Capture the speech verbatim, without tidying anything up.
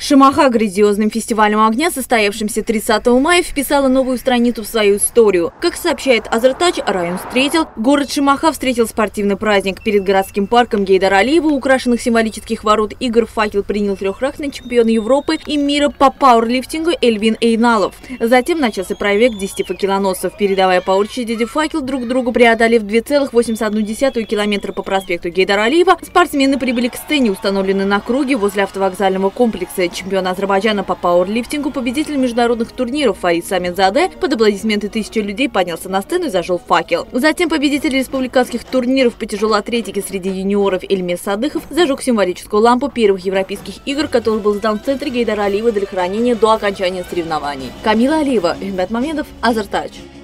Шимаха грандиозным фестивалем огня, состоявшимся тридцатого мая, вписала новую страницу в свою историю. Как сообщает Азертач, район встретил. Город Шимаха встретил спортивный праздник. Перед городским парком Гейдара Алиева, украшенных символических ворот игр, факел принял трехкратный чемпион Европы и мира по пауэрлифтингу Эльвин Эйналов. Затем начался проект десяти факелоносцев, передавая по очереди факел друг другу, преодолев две целых восемьдесят одну десятую километра по проспекту Гейдара Алиева. Спортсмены прибыли к сцене, установленной на круге возле автовокзального комплекса. Чемпион Азербайджана по пауэрлифтингу, победитель международных турниров Фаид Самедзаде под аплодисменты тысячи людей поднялся на сцену и зажег факел. Затем победитель республиканских турниров по тяжелой атлетике среди юниоров Эльмир Садыхов зажег символическую лампу первых европейских игр, который был сдан в центре Гейдара Алиева для хранения до окончания соревнований. Камила Алиева, Химбет Мамедов, Азертач.